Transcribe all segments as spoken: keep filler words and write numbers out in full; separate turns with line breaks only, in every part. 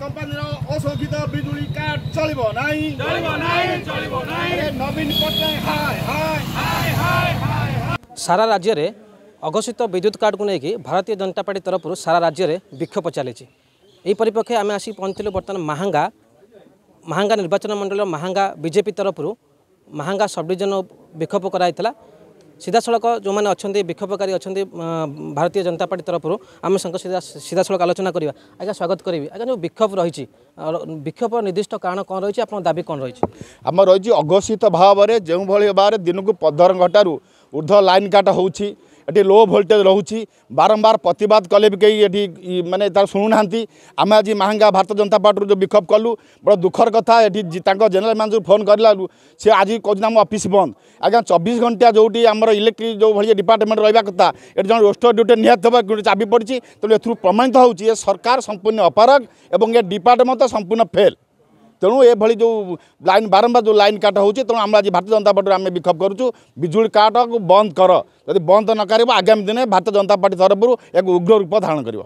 company अशोषित बिजुली काट चलिबो नाही चलिबो नाही चलिबो नाही नवीन पटनायक हाय हाय हाय हाय हाय
सारा राज्य रे अघोषित विद्युत कार्ड को लेकिन भारतीय जनता पार्टी तरफ सारा राज्य में विक्षोभ चली यही परिप्रेक्षी आम आसिक पहुँचलु बर्तमान महांगा महांगा निर्वाचन मंडल महांगा बीजेपी तरफ महांगा सब डिविजन विक्षोभ कराइला सीधा सड़क जो मैंने अच्छा विक्षोभकारी अच्छा भारतीय जनता पार्टी तरफ आम संग सीधा सीधा सड़क आलोचना करवा आज्ञा स्वागत करी आज्ञा जो विक्षोभ रही विक्षोभ निर्दिष्ट कारण कौन रही आप दाबी कौन रही
आम रही अघोषित भाव में जो भाव दिन को पंदर घंटू ऊर्ध्व लाइन काट होची ये लो भोल्टेज रोचे बारंबार प्रतिवाद कले भी कई ये माने तार शुणुना आम आज महांगा भारतीय जनता पार्टी जो विक्षोभ कलु बड़ा दुखर कथा ये जनरल मैनेजर फोन कर सी आज कहम ऑफिस बंद आज्ञा चौबीस घंटा जोटी आम इलेक्ट्रिक जो भाई डिपार्टमेंट रहा कथा ये जन रोस्टर ड्यूटी निहत चाबी पड़ी तेणु ए प्रमाणित होची सरकार संपूर्ण अपारग और ये डिपार्टमेंट संपूर्ण फेल तेणु ये भली जो लाइन बारंबार जो लाइन काट होची तेणु आम आज भारतीय जनता पार्टी आम विक्षोभ करुँ बिजुली काट को बंद कर यदि बंद न कर आगामी दिन भारतीय जनता पार्टी तरफ एक उग्र रूप धारण कर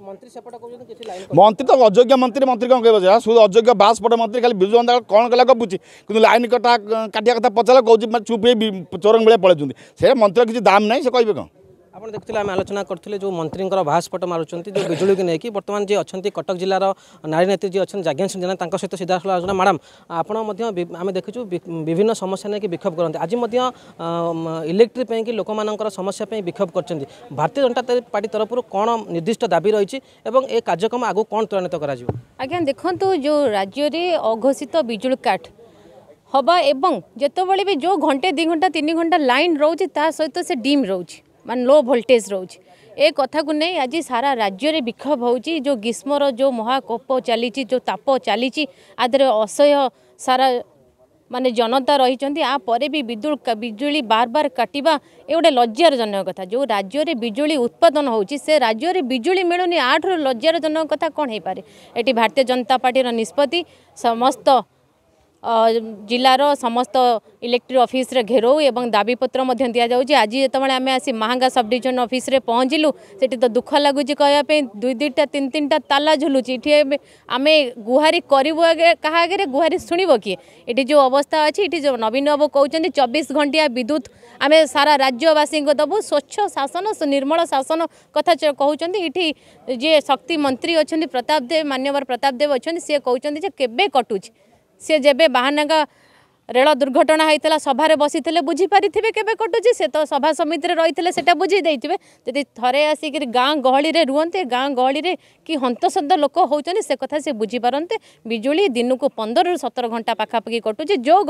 मंत्री तो अयोग्य मंत्री मंत्री कौन कह शुद्ध अयोग्य बासपट मंत्री खाली बिजु जनता कौन कला गपुची कि लाइन कटा काटिया कथा पचारा कौन चुप चोरंग भाई पलैं से मंत्री किसी दाम ना से कहे कौन
आप देखते आम आलोचना करते जो मंत्री भास्पट मारुंट जो बिजुली को लेकिन बर्तमान जी अच्छा कटक जिलार नारी नेत्री जी अच्छा जाज्ञा सिंह जेना सहित सीधा आलोचना मैडम आपड़ देखु विभिन्न समस्या नहीं विक्षोभ करते आज इलेक्ट्रिक कि लोक मान समस्या विक्षोभ कर भारतीय जनता पार्टी तरफ कौन निर्दिष्ट दाबी रही ए कार्यक्रम आगू कौन त्वरान्वित कर
आज्ञा देखो जो राज्य में अघोषित बिजुली काट हवा एवं जितेबाला भी जो घंटे दि घंटा तीन घंटा लाइन रोचे ता सहित से डिम रोचे मान लो वोल्टेज रोचे ए कथा को नहीं आज सारा राज्य में विक्षोभ होची जो ग्रीष्मर जो महाकोप चली जो ताप चली आदि असह्य सारा माने जनता रही आपर भी विद्युत बिजुली बार बार काटिबा ए गोटे लज्जार जनक कथा जो राज्य में बिजुली उत्पादन होची से राज्य में बिजुली मिलूनी आठर लज्जार जनक कथा कौन हो पारे एटी भारतीय जनता पार्टी निष्पत्ति समस्त जिलार समस्त इलेक्ट्रिक ऑफिस रे घेराव एवं दाबीपत्र दि जाऊँगी आज जो आम आसी महांगा सब डिविजन ऑफिस रे पहुँचलु से तो दुख लगुच कहवाई दुई दुईटा तीन तीन टा ताला झुलुची ये आम गुहारी करूँ आगे क्या आगे गुहारी शुणव किए ये जो अवस्था अच्छी ये जो नवीन बाबू कहते चौबीस घंटिया विद्युत आम सारा राज्यवासी को दबू स्वच्छ शासन निर्मल शासन कथा कहते ये जी शक्ति मंत्री अच्छा प्रताप देव मान्यवर प्रताप देव अच्छा सी कहते केबे कटुच सी जेबे बाहानगा रेल दुर्घटना होता सभारे बसी बुझीपारे केबे कटुची से तो सभा समिति रही से बुझी देते जदि थरे आसिक गाँ गहली रे रुहते गाँ गहली रे कि हंतसंत लोक होती से कथा से बुझीपारते बिजुली दिन को पंदर रु सतर घंटा पाखापाखि कटुची जो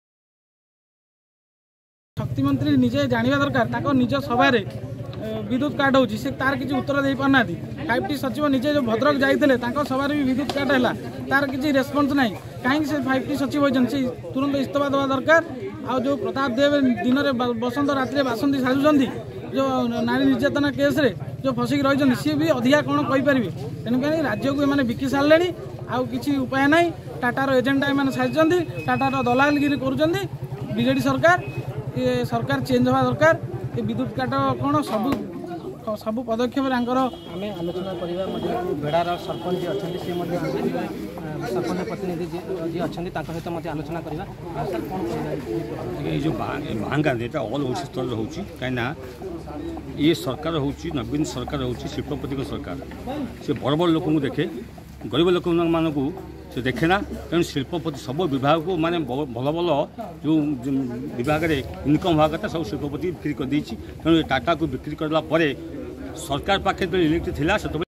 शक्ति मंत्री निजे जाना दरकार निज सभा विद्युत काट होची से तार किसी उत्तर दे पारना फाइव टी सचिव निजे जो भद्रक जाते सभा भी विद्युत काट है तार किसी रेस्पन्स ना कहीं से फाइव टी सचिव होती तुरंत इस्तीफा देवा दरकार आ जो प्रताप देव दिन में बसंत रात बासंती साजुंट जो नारी निर्यातना केस रे जो फसिक रही सी भी अधिका कौन कहीपर तेणुक राज्य को मैंने बिकी सारे आउ कि उपाय ना टाटार एजेंडा एम साजिंट टाटार दलालगिरी करुँच सरकार ये सरकार चेंज हवा दरकार ये विद्युत काट कौन सब सब पदक्षेप आम
आलोचना करवा बेड़ार सरपंच अच्छा सरपंच प्रतिनिधि जी अच्छा सहित आलोचना करवा सर कौन
ये जो महांगा ये ऑल ओडिशा स्तर हो कहीं ये सरकार हूँ नवीन सरकार हूँ शिल्पपति सरकार से बड़ बड़ लोक देखे गरीब लोक मानू से देखे ना तेणु शिल्पपति सब विभाग को माने भल भल जो विभाग में इनकम हवा कथा सब शिल्पपति बिक्री कर तेणु टाटा को बिक्री करला सरकार पाखे जो इलेक्ट्रिक थिला से